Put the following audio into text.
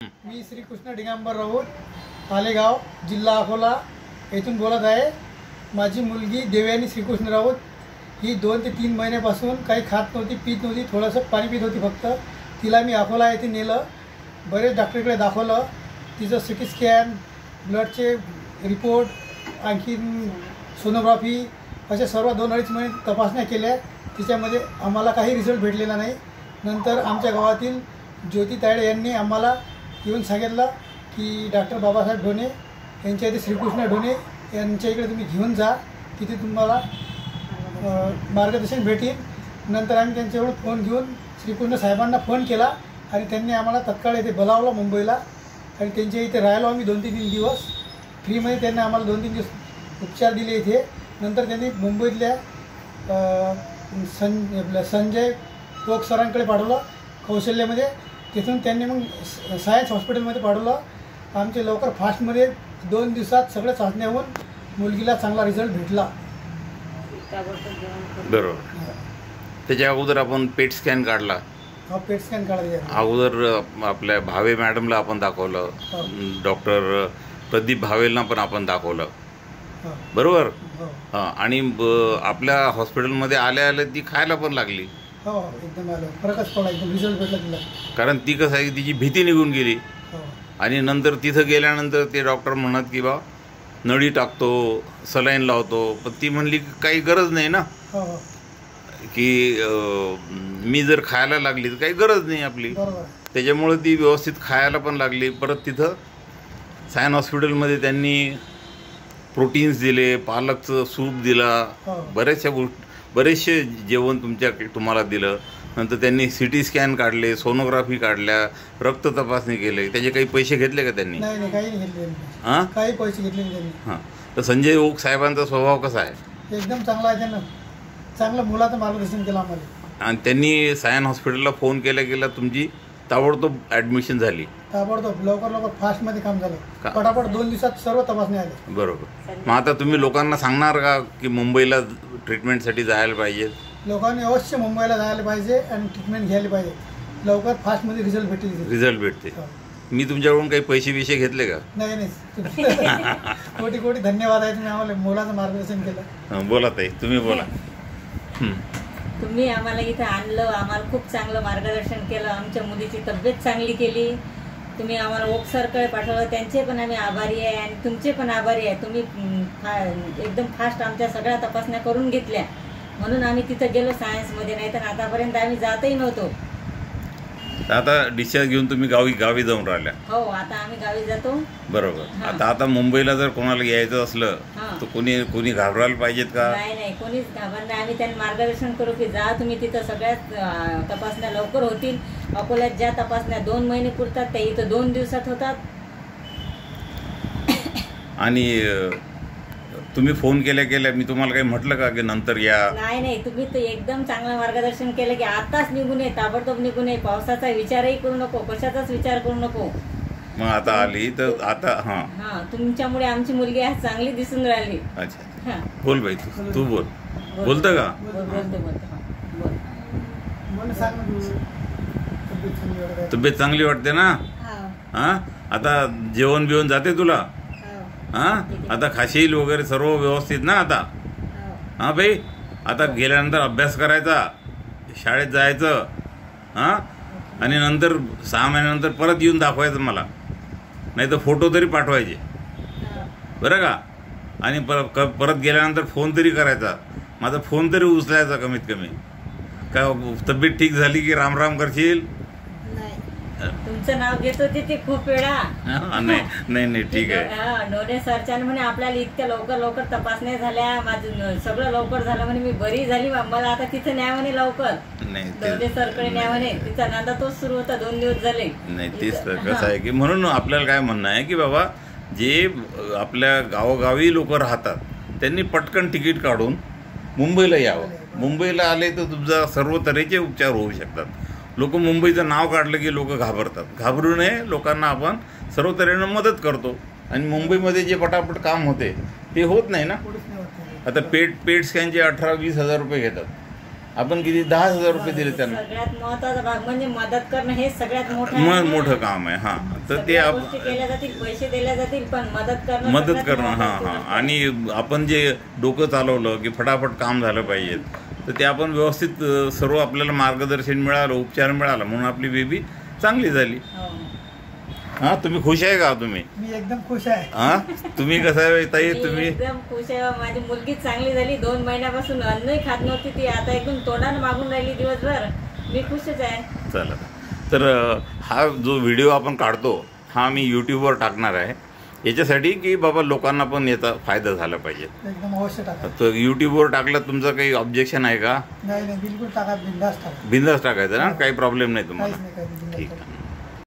मी श्रीकृष्ण दिगंबर राऊत, तालेगाव, जिल्हा अकोला येथून बोलत आहे. माझी मुलगी देवयानी श्रीकृष्ण राऊत ही 2 ते 3 महिन्यापासून काही खात नव्हती, पीत नव्हती, थोडंसं पाणी पित होती फक्त. तिला मी अकोला येथे नेलं, बरेच डॉक्टरकडे दाखवलं. तिचं सिटी स्कॅन, ब्लडचे रिपोर्ट, आणखीन सोनोग्राफी अशा सर्व 2-2.5 महिने तपासण्या केल्या. तिच्यामध्ये आम्हाला काही रिझल्ट भेटलेला नाही. नंतर आमच्या गावातील ज्योती तायडे यांनी आम्हाला येऊन सांगितलं की डॉक्टर बाबासाहेब ढोणे यांच्या इथे श्रीकृष्ण ढोणे यांच्या इकडे तुम्ही घेऊन जा, तिथे तुम्हाला मार्गदर्शन भेटेल. नंतर आम्ही त्यांच्याकडून फोन घेऊन श्रीकृष्ण साहेबांना फोन केला आणि त्यांनी आम्हाला तत्काळ इथे बोलावलं मुंबईला आणि त्यांच्या इथे राहिलो आम्ही 2-3 दिवस. फ्रीमध्ये त्यांनी आम्हाला 2-3 दिवस उपचार दिले इथे. नंतर त्यांनी मुंबईतल्या संजय टोक सरांकडे पाठवलं कौशल्यामध्ये. तिथून त्यांनी मग सायन्स हॉस्पिटलमध्ये पाठवलं. आमचे लवकर फास्टमध्ये 2 दिवसात सगळ्या चाचण्या होऊन मुलगीला चांगला रिझल्ट भेटला. बरोबर. त्याच्या अगोदर आपण पेट स्कॅन काढला. हा, पेट स्कॅन काढला. अगोदर आपल्या भावे मॅडमला आपण दाखवलं, डॉक्टर प्रदीप भावेलना पण आपण दाखवलं, बरोबर. हां, आणि आपल्या हॉस्पिटलमध्ये आल्या ती खायला पण लागली. हो, एकदम आलं, फरकच पडला, एकदम रिझल्ट भेटला तिला. कारण ती कसं आहे, तिची भीती निघून गेली. आणि नंतर तिथं गेल्यानंतर ते डॉक्टर म्हणत की बा नळी टाकतो, सलाईन लावतो, पण ती म्हणली की काही गरज नाही ना, की मी जर खायला लागली तर काही गरज नाही आपली. त्याच्यामुळे ती व्यवस्थित खायला पण लागली. परत तिथं सायन हॉस्पिटलमध्ये त्यांनी प्रोटीन्स दिले, पालकचं सूप दिला, बरेचसे जेवण तुम्हाला दिलं. नंतर त्यांनी सिटी स्कॅन काढले, सोनोग्राफी काढल्या, रक्त तपासणी केले. त्याचे काही पैसे घेतले का त्यांनी? नाही, काही नाही घेतले. हां, काही पैसे घेतले नाही त्यांनी. हां. तर संजय ओक साहेबांचा स्वभाव कसा आहे? एकदम चांगला आहे. त्यांना चांगलं मुलाचं मार्गदर्शन केलं आम्हाला. आणि त्यांनी सायन हॉस्पिटलला फोन केला तुमची ताबडतोब ॲडमिशन झाली. ताबडतोब लवकर फास्टमध्ये काम झालं. पटापट 2 दिवसात सर्व तपासण्या आल्या. बरोबर. मग आता तुम्ही लोकांना सांगणार का की मुंबईला ट्रीटमेंटसाठी जायला पाहिजे? लोकांनी अवश्य मुंबईला जायला पाहिजे आणि ट्रीटमेंट घ्यायला पाहिजे. लवकर फास्टमध्ये रिझल्ट भेटेल. रिझल्ट भेटते. मी तुमच्याकडून काही पैसे घेतले का? नाही. कोटी धन्यवाद आहे, तुम्ही आम्हाला मुलाचं मार्गदर्शन केलं. बोला ताई, तुम्ही बोला. तुम्ही आम्हाला इथं आणलं, आम्हाला खूप चांगलं मार्गदर्शन केलं, आमच्या मुलीची तब्येत चांगली केली. तुम्ही आम्हाला ओक सरकडे पाठवलं, त्यांचे पण आम्ही आभारी आहे आणि तुमचे पण आभारी आहे. तुम्ही एकदम फास्ट आमच्या सगळ्या तपासण्या करून घेतल्या, म्हणून आम्ही तिथं गेलो सायन्समध्ये. नाही तर आतापर्यंत आम्ही जातही नव्हतो. आता डिस्चार्ज घेऊन तुम्ही गावी जाऊन राहिल्या? हो, आता आम्ही गावी जातो. बरोबर. आता मुंबईला जर कोणाला यायचं असलं तर कोणी घाबरायला पाहिजेत का? नाही, कोणीच घाबरणार नाही. आम्ही त्यांना मार्गदर्शन करू की जा तुम्ही तिथं, सगळ्यात तपासण्या लवकर होतील. अकोल्यात ज्या तपासण्या 2 महिने पुरतात त्या इथं 2 दिवसात होतात. आणि तुम्ही फोन केल्या मी तुम्हाला काही म्हटलं का की नंतर या? नाही, तुम्ही तर एकदम चांगलं मार्गदर्शन केलं की आताच निघून ये, ताबडतोब निघून ये. पावसाचा विचारही करू नको, कशाचाच विचार करू नको. मग आता आली तर आता हां, तुमच्यामुळे आमची मुलगी आज चांगली दिसून राहिली. अच्छा, बोल बाई, तू बोल. बोलतं का? तब्येत चांगली वाटते ना? हां, आता जेवण बिवण जाते तुला? हां, आता खाशील वगैरे सर्व व्यवस्थित ना आता? हां बाई, आता गेल्यानंतर अभ्यास करायचा, शाळेत जायचं. हां, आणि नंतर 6 महिन्यानंतर परत येऊन दाखवायचं मला, नाही तर फोटो तरी पाठवायचे, बरं का? आणि परत गेल्यानंतर फोन तरी करायचा, माझा फोन तरी उचलायचा कमीत कमी. काय तब्येत ठीक झाली की राम करशील? तुमचं नाव घेत होते ते खूप वेळा. नाही, ठीक आहे. ढोणे सरच्या म्हणे आपल्याला इतक्या लवकर तपासण्या झाल्या, माझं सगळं लवकर झालं म्हणे, मी बरी झाली, मला आता तिथं न्या म्हणे लवकर. ढोणे सरकडे न्या म्हणे. तिचा नांदा तोच सुरू होता, 2 दिवस झाले. नाही, तेच कसं आहे की म्हणून आपल्याला काय म्हणणं आहे की बाबा जे आपल्या गावोगावी लोक राहतात त्यांनी पटकन तिकीट काढून मुंबईला यावं. मुंबईला आले तर तुमचा सर्व तऱ्हेचे उपचार होऊ शकतात. लोक मुंबईचं नाव काढलं की लोक घाबरतात. घाबरू नये, लोकांना आपण सर्व तऱ्हेनं मदत करतो. आणि मुंबईमध्ये जे पटापट काम होते ते होत नाही ना. आता पेट स्कॅनचे 18-20 हजार रुपये घेतात. आपण किती 10,000 रुपये दिले त्यांना. सगळ्यात महत्वाचा भाग म्हणजे मदत करणं हे सगळ्यात मोठं आहे. मोठं काम आहे. हा तर ते सगळ्या गोष्टी केल्या जातील, पैसे दिले जातील, पण मदत करणं हा हा. आणि आपण जे डोकं चालवलं की फटाफट काम झालं पाहिजे, तर ते आपण व्यवस्थित सर्व आपल्याला मार्गदर्शन मिळालं, उपचार मिळाला, म्हणून आपली बेबी चांगली झाली. हा तुम्ही खुश आहे का? तुम्ही? मी एकदम खुश आहे. हा तुम्ही कसं आहे ताई? तुम्ही? एकदम खुश आहे. माझी मुलगी चांगली झाली. 2 महिन्यापासून अन्नही खात नव्हती ती, आता एकदम तोंडानं मागून राहिली दिवसभर. मी खुशच आहे. चला, तर हा जो व्हिडिओ आपण काढतो हा मी यूट्यूबवर टाकणार आहे, याच्यासाठी की बाबा लोकांना पण याचा फायदा झाला पाहिजे. एकदम अवश्य टाका. तर यूट्यूबवर टाकलं तुमचं काही ऑब्जेक्शन आहे का? नाही बिलकुल टाका, बिंदास टाका. बिंदास टाकायचं ना, काही प्रॉब्लेम नाही तुम्हाला. काहीच नाही, ठीक आहे.